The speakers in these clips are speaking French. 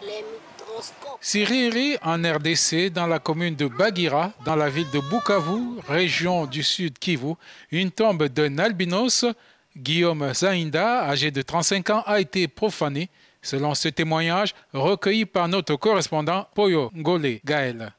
Siriri en RDC, dans la commune de Bagira, dans la ville de Bukavu, région du Sud Kivu, une tombe d'un albinos, Guillaume Zainda, âgé de 35 ans, a été profanée, selon ce témoignage recueilli par notre correspondant Poyo Ngole Gaël.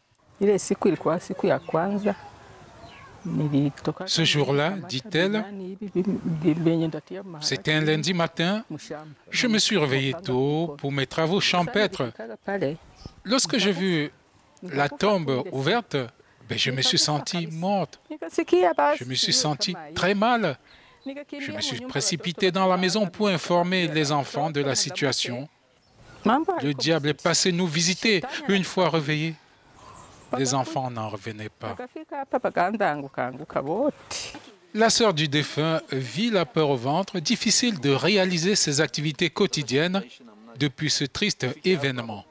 Ce jour-là, dit-elle, c'était un lundi matin, je me suis réveillé tôt pour mes travaux champêtres. Lorsque j'ai vu la tombe ouverte, je me suis sentie morte. Je me suis sentie très mal. Je me suis précipité dans la maison pour informer les enfants de la situation. Le diable est passé nous visiter. Une fois réveillés, les enfants n'en revenaient pas. La sœur du défunt vit la peur au ventre, difficile de réaliser ses activités quotidiennes depuis ce triste événement.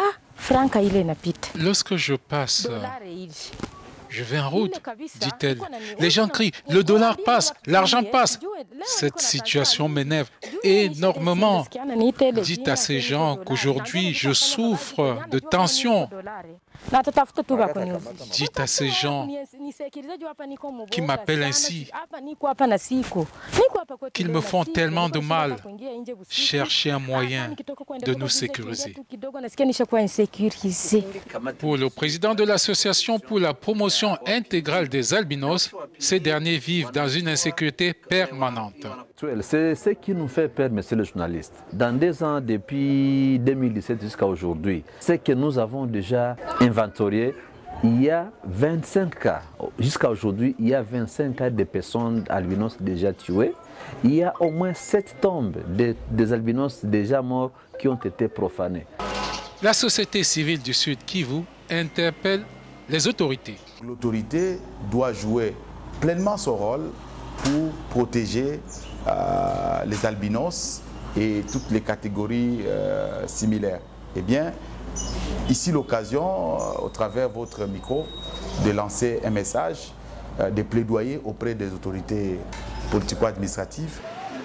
Lorsque je passe, je vais en route, dit-elle. Les gens crient, le dollar passe, l'argent passe. Cette situation m'énerve énormément. Dites à ces gens qu'aujourd'hui je souffre de tension. Dites à ces gens qui m'appellent ainsi qu'ils me font tellement de mal. Cherchez un moyen de nous sécuriser. Pour le président de l'association pour la promotion intégrale des albinos, ces derniers vivent dans une insécurité permanente. C'est ce qui nous fait peur, monsieur le journaliste. Dans 2 ans, depuis 2017 jusqu'à aujourd'hui, ce que nous avons déjà inventorié, il y a 25 cas. Jusqu'à aujourd'hui, il y a 25 cas de personnes albinos déjà tuées. Il y a au moins 7 tombes des albinos déjà morts qui ont été profanées. La société civile du Sud Kivu interpelle les autorités. L'autorité doit jouer pleinement son rôle pour protéger les albinos et toutes les catégories similaires. Eh bien, ici l'occasion, au travers de votre micro, de lancer un message, de plaidoyer auprès des autorités politico-administratives.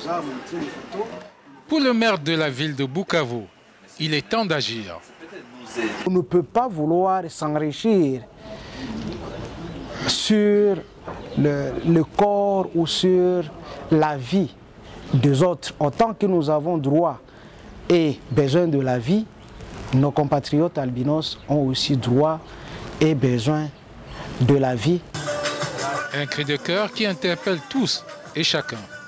Pour le maire de la ville de Bukavu, il est temps d'agir. On ne peut pas vouloir s'enrichir sur le corps ou sur la vie des autres. Autant que nous avons droit et besoin de la vie, nos compatriotes albinos ont aussi droit et besoin de la vie. Un cri de cœur qui interpelle tous et chacun.